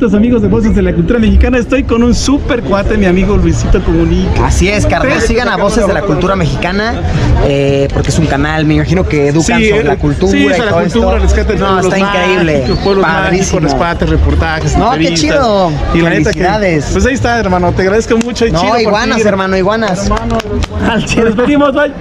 bonitos amigos de Voces de la Cultura Mexicana. Estoy con un super cuate, mi amigo Luisito Comunica. Así es, carnal. Sigan a Voces de la Cultura Mexicana, porque es un canal, me imagino que educan sobre la cultura. Sí, y sobre todo la cultura, rescate no, está increíble. Pueblos mágicos, rescates, reportajes, no, qué chido. Y la neta felicidades. Pues ahí está, hermano. Te agradezco mucho. Y no, chido iguanas, por ti, hermano, iguanas. Hermano, nos despedimos, bye.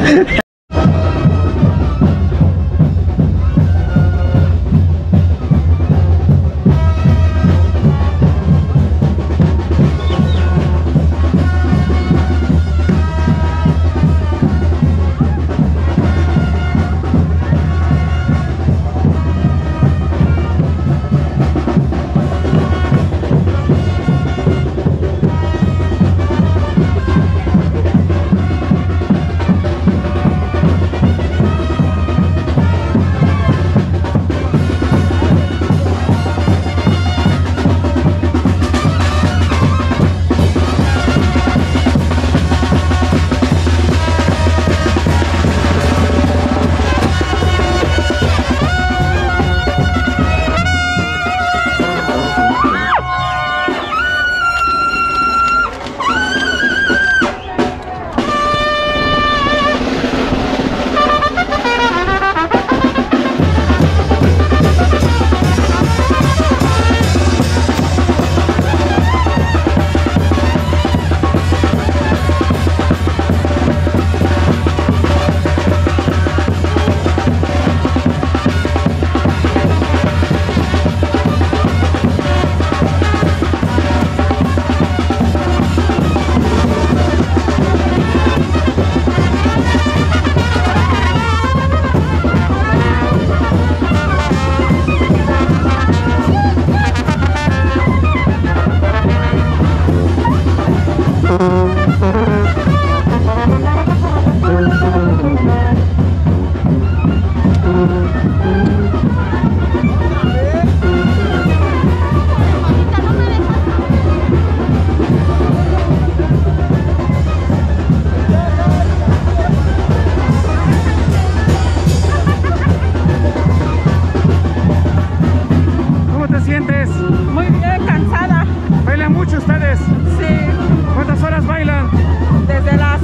Muy bien, cansada. ¿Bailan mucho ustedes? Sí. ¿Cuántas horas bailan? Desde las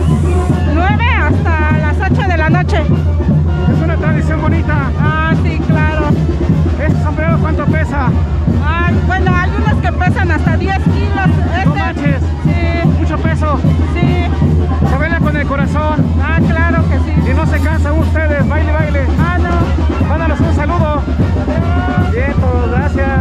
9 hasta las 8 de la noche. Es una tradición bonita. Ah, sí, claro. ¿Este sombrero cuánto pesa? Ah, bueno, hay unos que pesan hasta 10 kilos. No manches. Sí. Mucho peso. Sí. Se baila con el corazón. Ah, claro que sí. Y no se cansan ustedes, baile, baile. Ah, no. Mándanos un saludo. Bien, todos, gracias.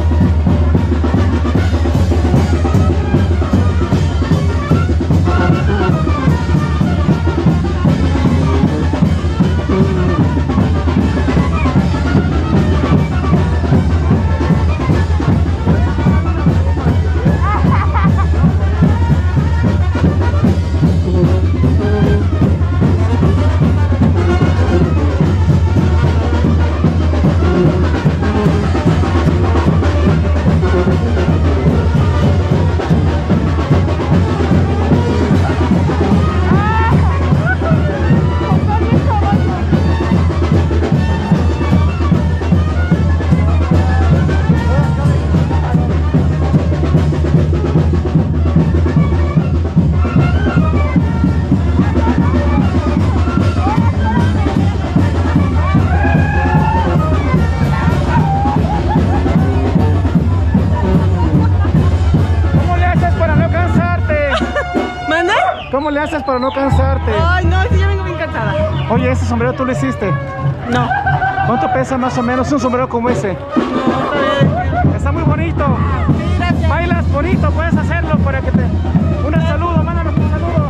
¿Cómo le haces para no cansarte? Ay, no, sí, yo vengo bien cansada. Oye, ¿ese sombrero tú lo hiciste? No. ¿Cuánto pesa más o menos un sombrero como ese? No, todavía. Está muy bonito. Sí, gracias. Bailas bonito, puedes hacerlo para que te... Un saludo, mándanos un saludo.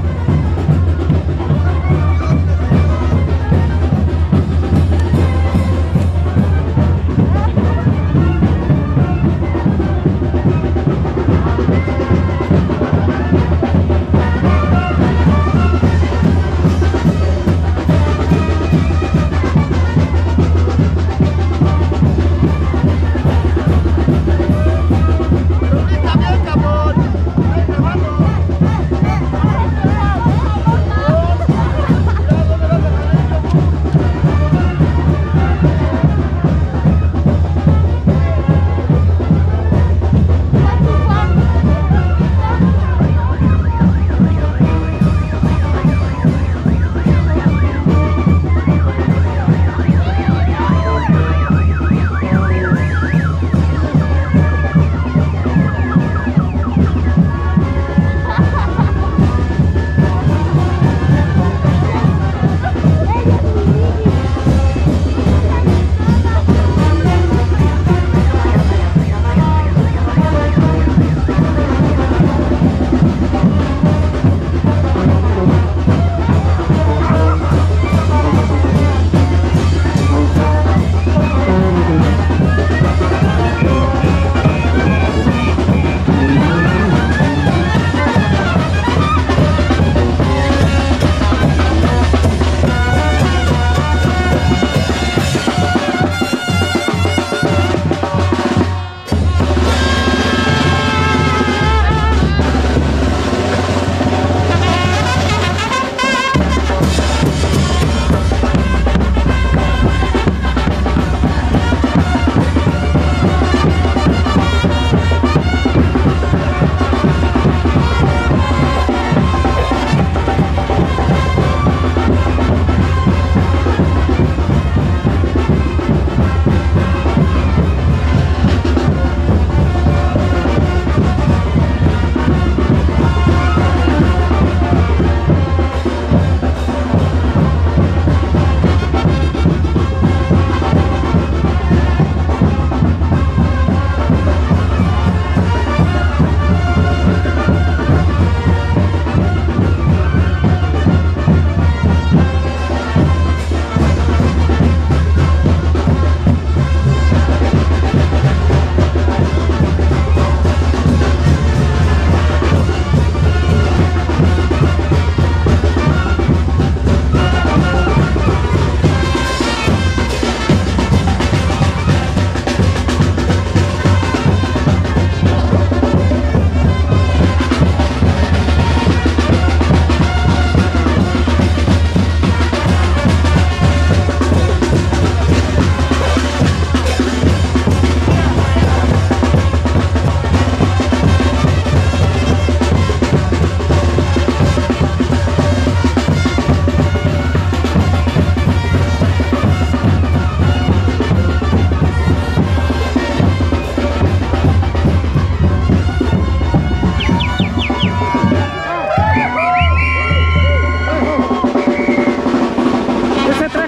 También, cabrón.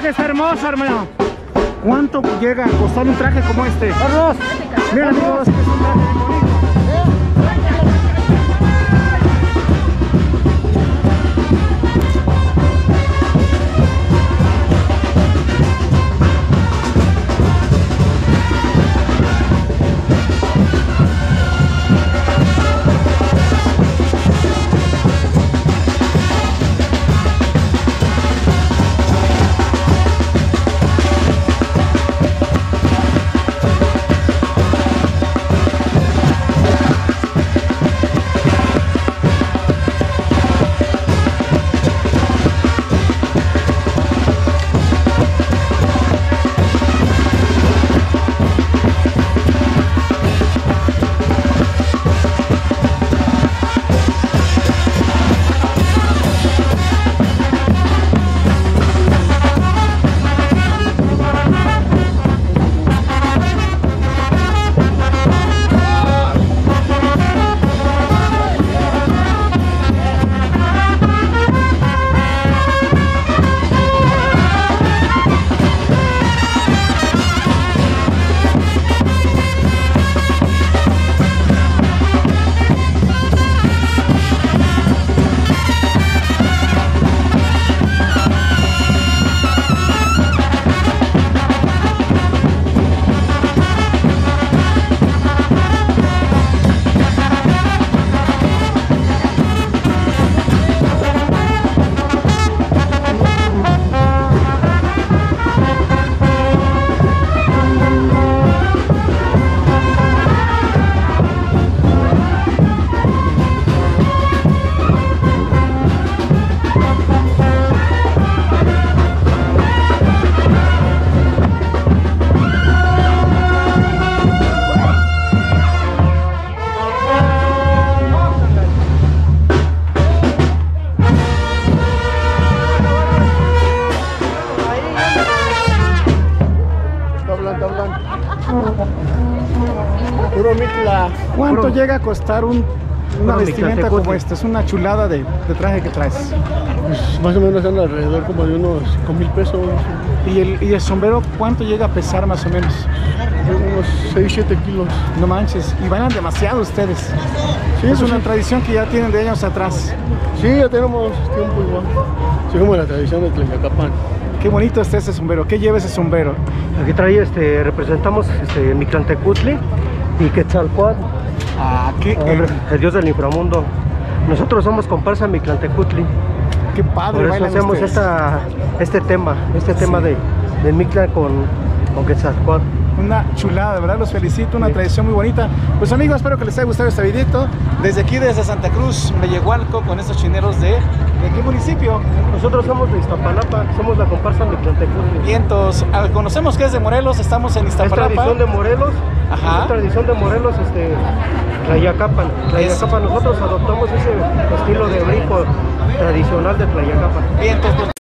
traje está hermoso, hermano. ¿Cuánto llega a costar un traje como este? ¡Carlos! Mira, amigos, es un traje bien bonito. ¿Cuánto llega a costar una vestimenta como esta? Es una chulada de traje que traes. Pues más o menos anda alrededor como de unos 5,000 pesos. ¿Y el sombrero cuánto llega a pesar más o menos? Unos 6-7 kilos. No manches, y bailan demasiado ustedes. Sí, es pues una sí. tradición que ya tienen de años atrás. Sí, ya tenemos tiempo igual. Seguimos la tradición de Tlayacapan. Qué bonito está ese sombrero. ¿Qué lleva ese sombrero? Aquí trae, representamos Mictlantecutli y Quetzalcóatl, el dios del inframundo. Nosotros somos comparsa Mictlantecutli. Qué padre. Por eso bailan hacemos ustedes. este tema de Mictlan con Quetzalcóatl. Una chulada, de verdad los felicito, una tradición muy bonita. Pues amigos, espero que les haya gustado este videito. Desde aquí, desde Santa Cruz, Mellehualco, con estos chineros ¿de qué municipio? Nosotros somos de Iztapalapa, somos la comparsa Mictlantecutli. Vientos, conocemos que es de Morelos, estamos en Es Iztapalapa. tradición de Morelos. Ajá. Es tradición de Morelos, Tlayacapan. Nosotros adoptamos ese estilo de brinco tradicional de Tlayacapan. Vientos, pues